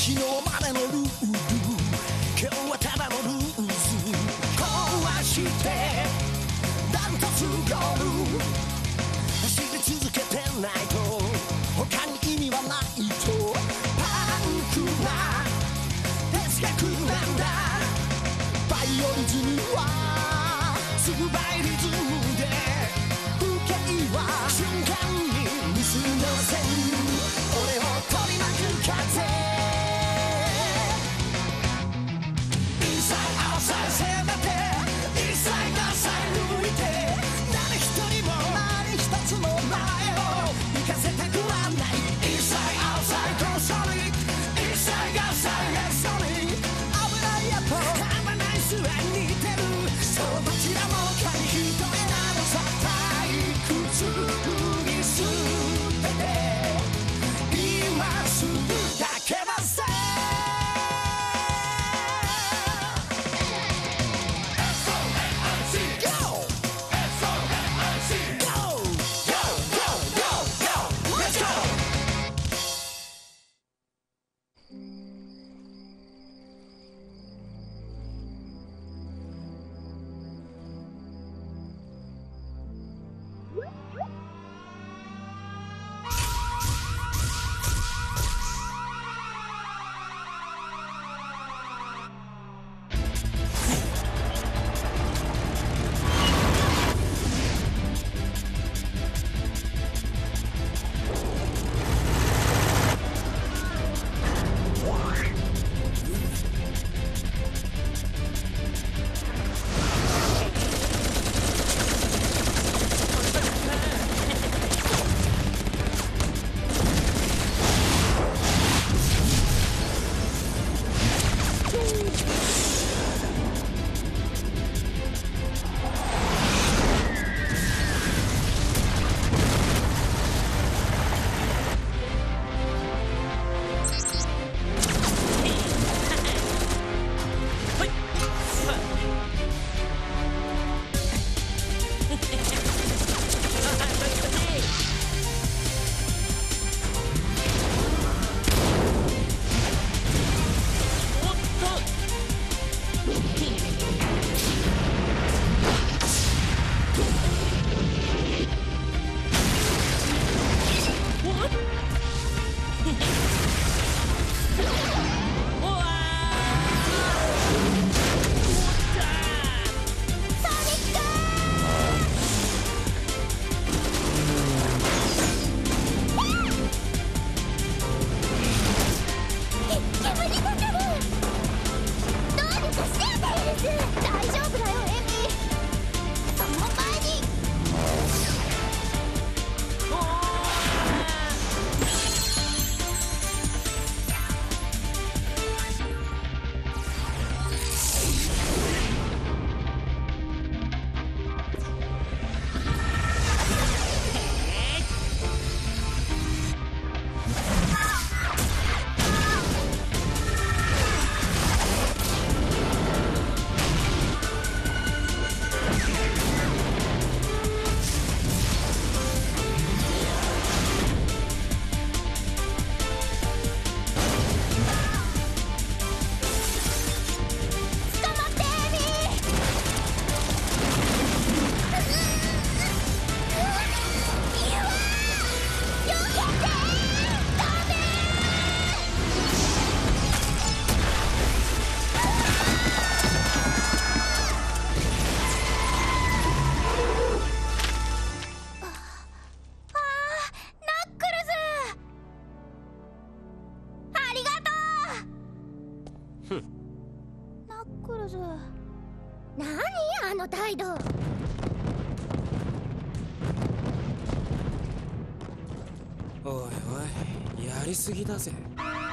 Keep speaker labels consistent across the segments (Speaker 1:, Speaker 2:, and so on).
Speaker 1: 昨日までのルール、今日はただのルール壊してダントツゴール、走り続けてないと他に意味はないと、パンクな哲学なんだ。バイオリズムはスーバイリズムで風景は瞬間に見過ごせる、俺を取り巻く風、インサイアウトサイせめてインサイアウトサイ抜いて、誰一人も何一つの前を行かせたくはない。インサイアウトサイドソリッド、インサイアウトサイレッソリー、危ないやとハバナイスは似てる、そうどちらも紙一重なのさ、退屈に捨てて今すぐだけだぜ。
Speaker 2: ナックルズ、何あの態度。
Speaker 3: おいおい、やりすぎだぜ。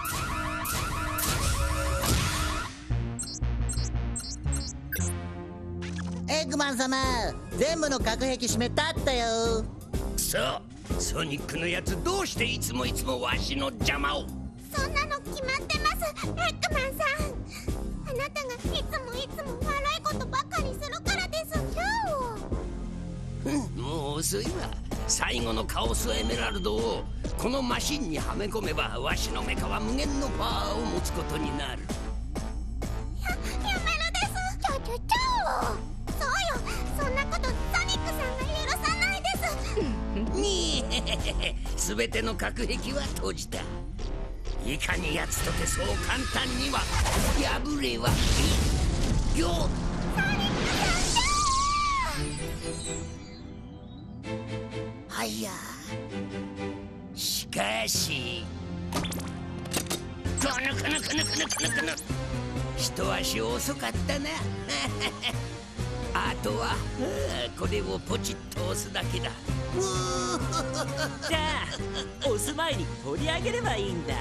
Speaker 4: エッグマン様、全部の隔壁閉めたったよ。
Speaker 1: くそ、ソニックのやつどうしていつもわしの邪魔を。
Speaker 2: そんなの決まってます、エッグマンさん。あなたがいつも悪いことばかりするからですよ。
Speaker 1: もう遅いわ。最後のカオスエメラルドを
Speaker 5: このマシンにはめ込めばわしのメカは無限のパワーを持つことになる。
Speaker 2: やめるです。ちょそうよ、そんなことソニックさんが許さないです。
Speaker 5: にえ、すべての隔壁は閉じた。いかに奴とてそう簡単には破れはよ。
Speaker 2: ソニックさん
Speaker 5: はいや、しかしこの一足遅かったな。あとはこれをポチッと押すだけだ。
Speaker 6: じゃあ押す前に取り上げればいいんだ。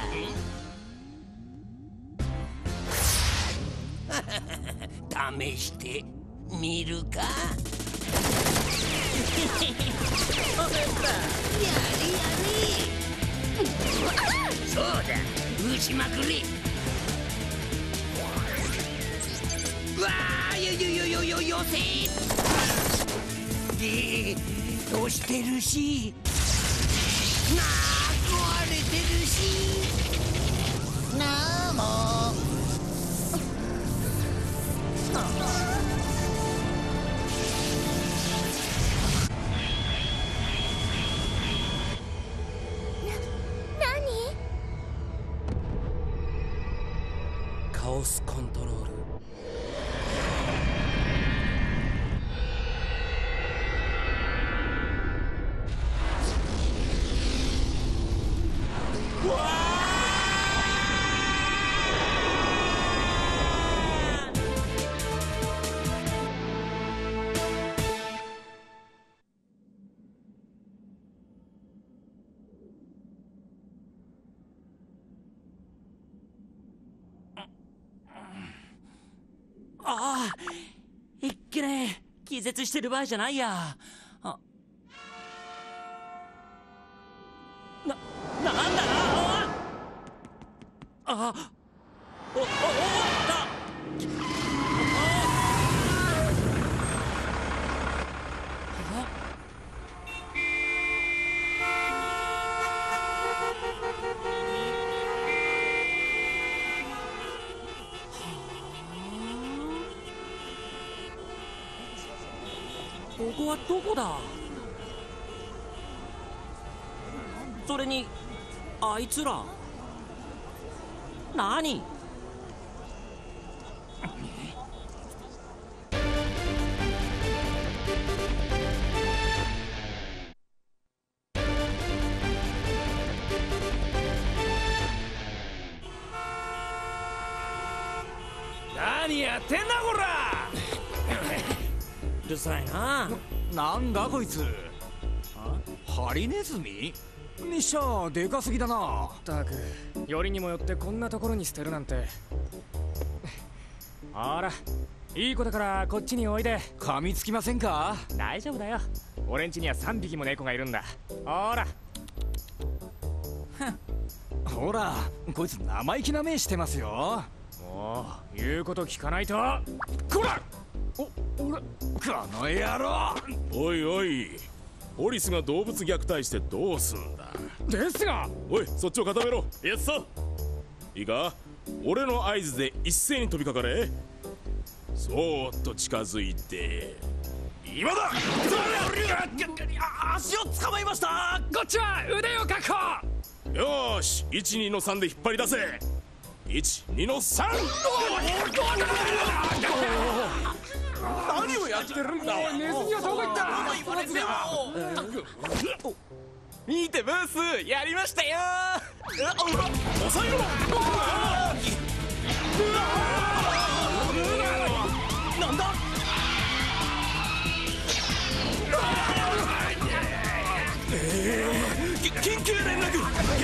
Speaker 5: 試してみるか。やれそうだ、打ちまくれ。わあ、よせで押してるし、壊れてるし
Speaker 4: なあもう。
Speaker 2: 何？
Speaker 3: カオスコントロール。
Speaker 6: ああ、いっけねえ、気絶してる場合じゃないや。なんだここはどこだ？それにあいつら何？
Speaker 3: 何やってんだこら。
Speaker 6: うるさいな。
Speaker 7: なんだこいつ。ハリネズミにしちゃでかすぎだな。
Speaker 3: ったく、よりにもよってこんなところに捨てるなんて。ほら、いい子だからこっちにおいで。
Speaker 7: 噛みつきませんか？
Speaker 3: 大丈夫だよ、俺ん家には3匹も猫がいるんだ。ほら
Speaker 7: ほら、こいつ生意気な目してますよ。
Speaker 3: もう言うこと聞かないと。こら、俺、
Speaker 7: この野郎。
Speaker 8: おいおい、ポリスが動物虐待してどうすんだ。
Speaker 3: ですが。
Speaker 8: おい、そっちを固めろ。イエスさ。いいか、俺の合図で一斉に飛びかかれ。そーっと近づいて、今だ。
Speaker 7: 足を捕まえました。
Speaker 3: こっちは腕を確保。
Speaker 8: よーし、12の3で引っ張り出せ。12の3。
Speaker 7: 何をやってるんだ。
Speaker 3: ネズミはどこ行った。
Speaker 7: 見てブース、やりましたよ。
Speaker 8: 抑えろ。
Speaker 7: なんだ。
Speaker 8: 緊急連絡。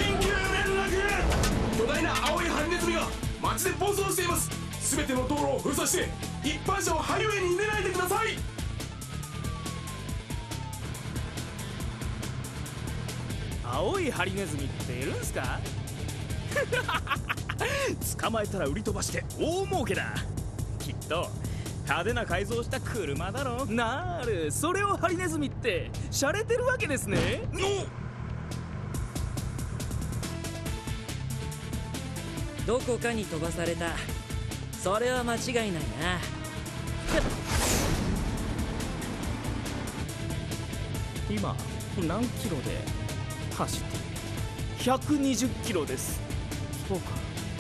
Speaker 8: 巨大な青いハリネズミが街で暴走しています。すべての道路を封鎖して一般車をハイウェイに入れないでください。
Speaker 7: 青いハリネズミっているんすか？捕まえたら売り飛ばして大儲けだ。きっと派手な改造した車だろ。なる、それをハリネズミって洒落てるわけですね。
Speaker 6: どこかに飛ばされた。それは間違いないな。
Speaker 7: 今何キロで走っている？120キロです。そうか。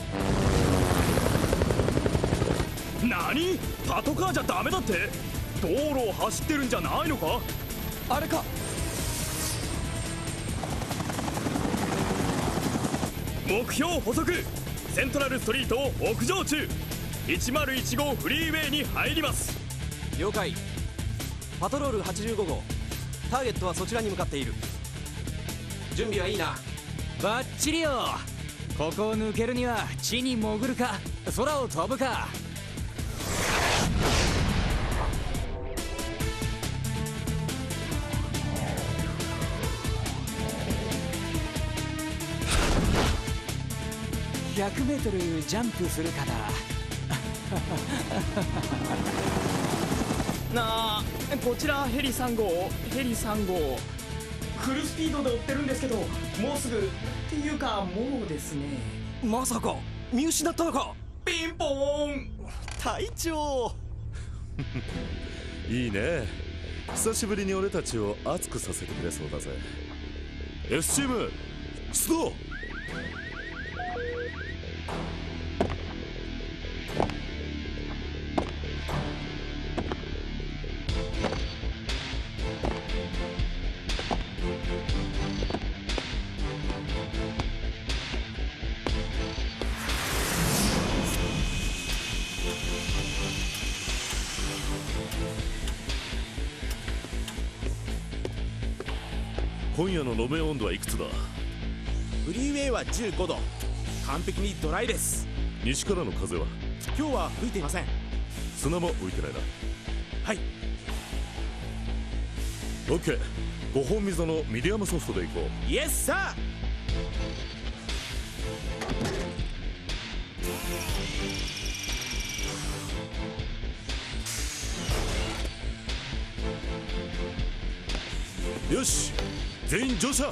Speaker 7: 何？パトカーじゃダメだって？道路を走ってるんじゃないのか？あれか。目標補足。セントラルストリートを北上中。101号フリーウェイに入ります。
Speaker 9: 了解。パトロール85号、ターゲットはそちらに向かっている。準備はいいな？
Speaker 6: バッチリよ。ここを抜けるには地に潜るか空を飛ぶか。100メートルジャンプするか
Speaker 7: なあ、こちらヘリ3号。ヘリ3号フルスピードで追ってるんですけど、もうすぐっていうかもうですね。
Speaker 9: まさか見失ったのか？
Speaker 7: ピンポーン。
Speaker 9: 隊長
Speaker 10: いいね。久しぶりに俺たちを熱くさせてくれそうだぜ。 S チーム出動。今夜の路面温度はいくつだ？
Speaker 11: フリーウェイは15度。完璧にドライです。
Speaker 10: 西からの風は？
Speaker 11: 今日は吹いていません。
Speaker 10: 砂も浮いてないな。
Speaker 11: はい。
Speaker 10: OK。 5本溝のミディアムソフトでいこう。
Speaker 11: イエスサ
Speaker 10: ー。よし、全員乗車。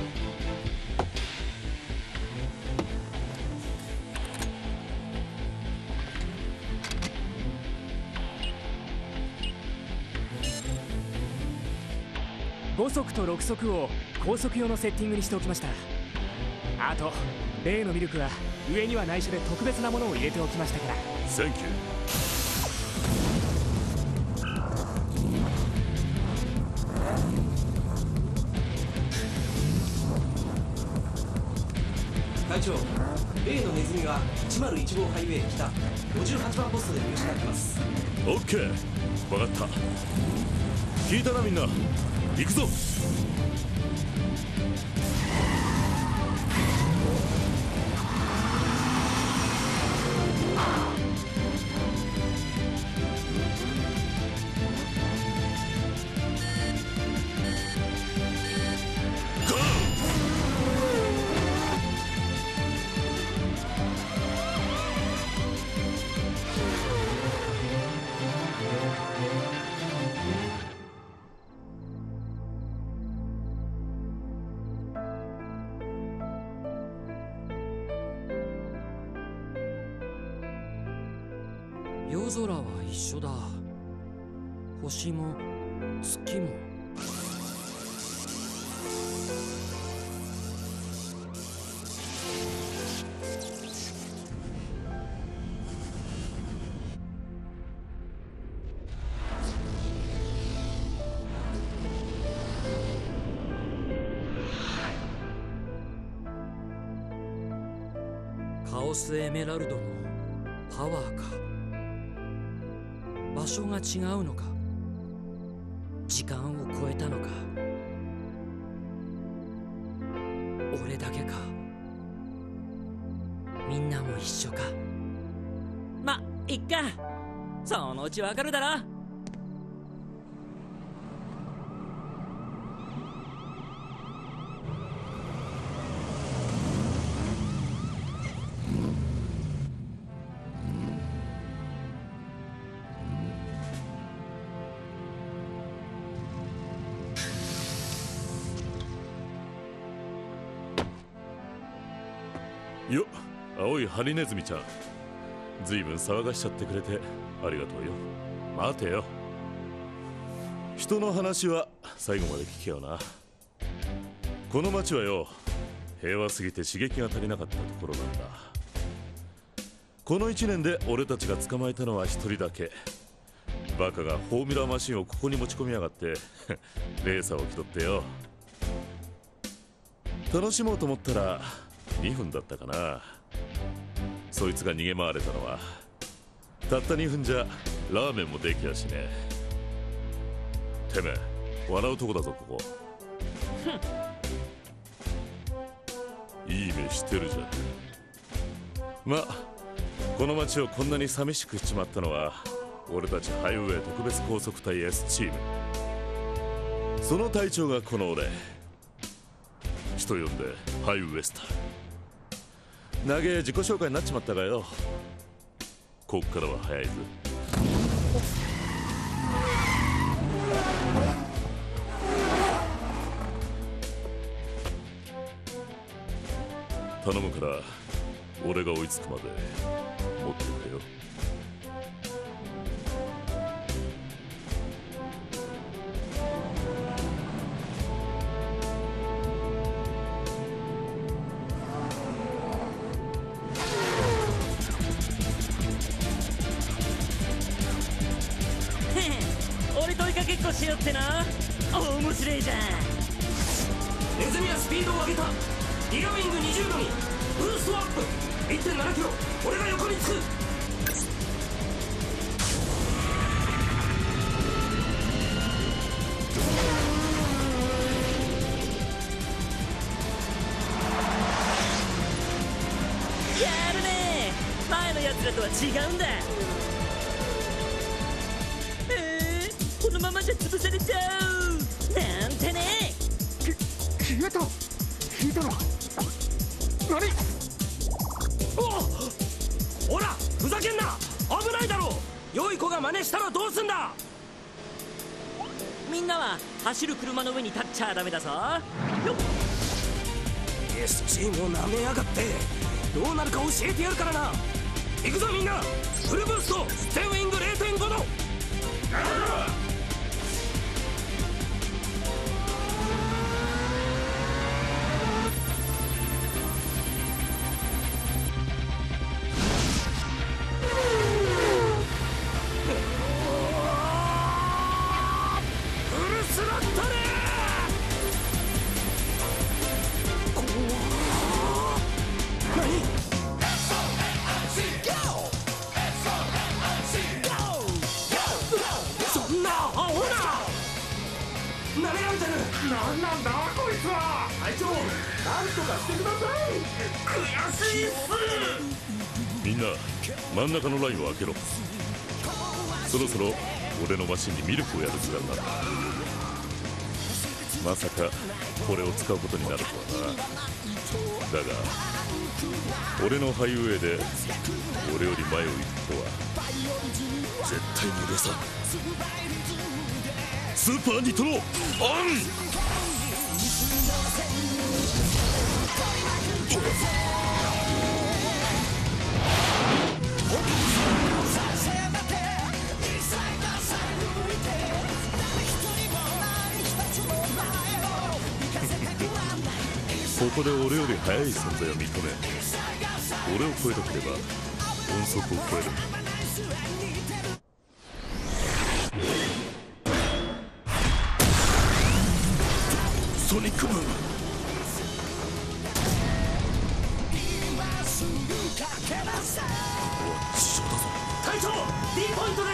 Speaker 3: 5速と6速を高速用のセッティングにしておきました。あと例のミルクは上には内緒で特別なものを入れておきましたから。
Speaker 10: センキュー。
Speaker 9: 隊長、例のネズミは101号ハイウェイ北58番ポストで見失ってます。
Speaker 10: OK、 分かった。聞いたなみんな、行くぞ。
Speaker 6: 夜空は一緒だ。星も月も。カオスエメラルドのパワーか。場所が違うのか、時間を超えたのか。俺だけか、みんなも一緒か。ま、いっか、そのうちわかるだろ。
Speaker 10: よっ、 青いハリネズミちゃん、ずいぶん騒がしちゃってくれてありがとうよ。待てよ、人の話は最後まで聞けよな。この町はよ、平和すぎて刺激が足りなかったところなんだ。この1年で俺たちが捕まえたのは1人だけ。バカがフォーミュラーマシンをここに持ち込みやがってレーサーを気取ってよ。楽しもうと思ったら2分だったかな。そいつが逃げ回れたのはたった2分じゃラーメンもできやしね。てめえ笑うとこだぞここ。いい目してるじゃん。ま、この街をこんなに寂しくしちまったのは俺たちハイウェイ特別高速隊 S チーム。その隊長がこの俺、人呼んでハイウエスター。長え自己紹介になっちまったがよ、こっからは早いぞ。頼むから俺が追いつくまで持ってくれよ。
Speaker 12: 俺と追いかけっこしよってな。面白いじゃん。
Speaker 9: ネズミはスピードを上げた。リアウィング20度にブーストアップ 1.7 キロ。俺が横につく。
Speaker 12: やるね。前のやつらとは違うんだ。このままじゃ潰されちゃうなんてね。
Speaker 13: 消えた。聞いたの何。
Speaker 9: おらふざけんな。危ないだろ。良い子が真似したらどうすんだ。
Speaker 12: みんなは走る車の上に立っちゃダメだぞ。よっ。
Speaker 9: S チームを舐めやがって。どうなるか教えてやるからな。行くぞみんな。フルブースト全ウィング 0.5 度。
Speaker 13: なんなんだこいつは。隊長、なんとかしてください。悔しいっす。
Speaker 10: みんな真ん中のラインを開けろ。そろそろ俺のマシンにミルクをやる時間なんだ。まさかこれを使うことになるとはな。だが俺のハイウェイで俺より前を行くことは絶対に許さん。スーパーニトロオン。ここで俺より速い存在を認め、俺を超えたければ音速を超える。ソニックブーム。
Speaker 9: 隊長 D ポイントです。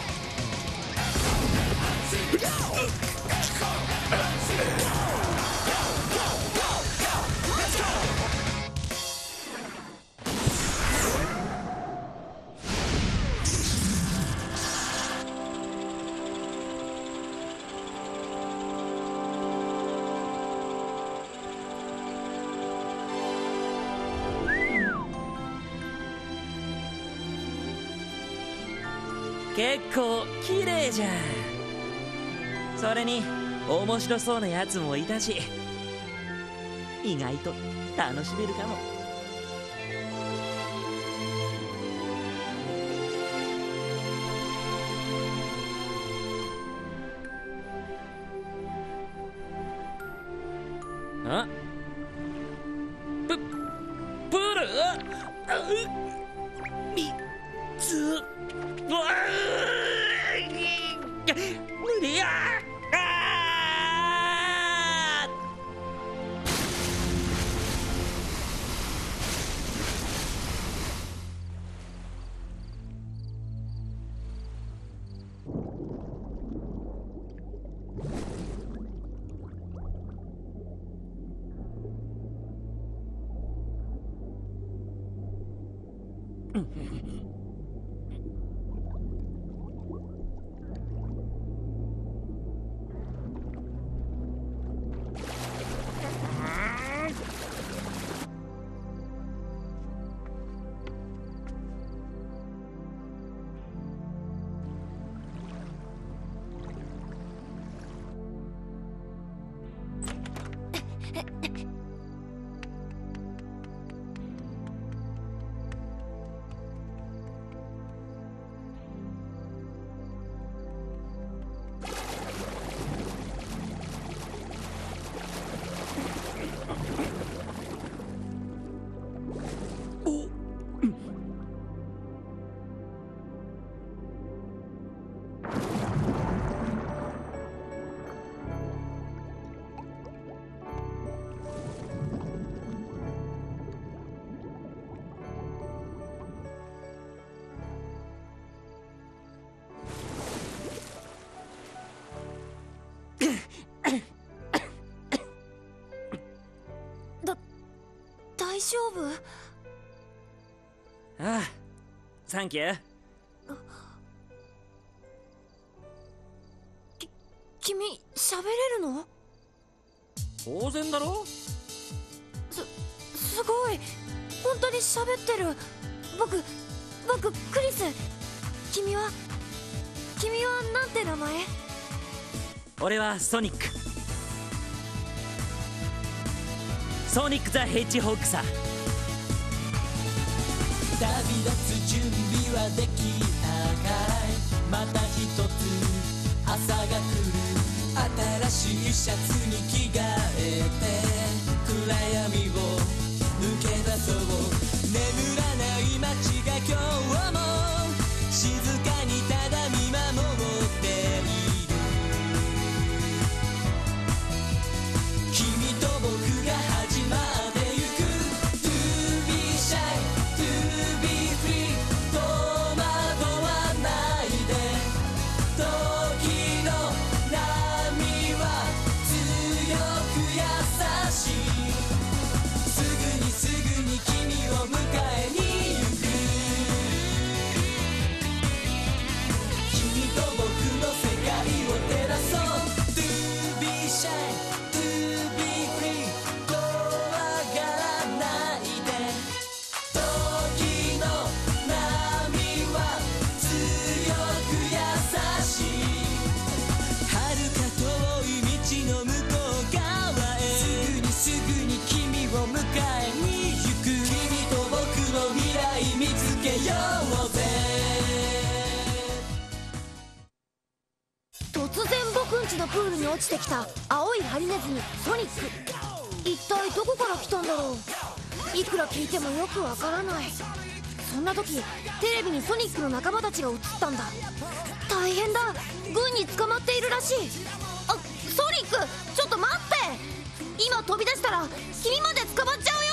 Speaker 12: 結構綺麗じゃん。それに面白そうなやつもいたし、意外と楽しめるかも。 あプール水無理や。
Speaker 2: 大丈夫？
Speaker 12: ああ、サンキュー。
Speaker 2: 君喋れるの？
Speaker 12: 当然だろ。
Speaker 2: すごい、本当に喋ってる。僕クリス。君はなんて名前？
Speaker 12: 俺はソニック。ソニック・ザ・ヘッジホッグさ。
Speaker 1: 旅立つ準備はできたかい？また一つ朝が来る。新しいシャツに着替えて暗闇を抜け出そう。眠らない街が今日も静かにただ見守っている。君と僕が始まってゆく。 To be shy, to be free 戸惑わないで。時の波は強く優しい。すぐに君を迎えに行く。君と僕の世界を照らそう。 To be shy, to be free 怖がらないで。時の波は強く優しい。遥か遠い道の向こう側へ。すぐに君を迎えに行く。君と僕の未来見つけようぜ。
Speaker 2: 突然僕んちのプールに落ちてきた青いハリネズミソニック。一体どこから来たんだろう。いくら聞いてもよくわからない。そんな時テレビにソニックの仲間たちが映ったんだ。大変だ、軍に捕まっているらしい。あ、ソニックちょっと待って。今飛び出したら君まで捕まっちゃうよ。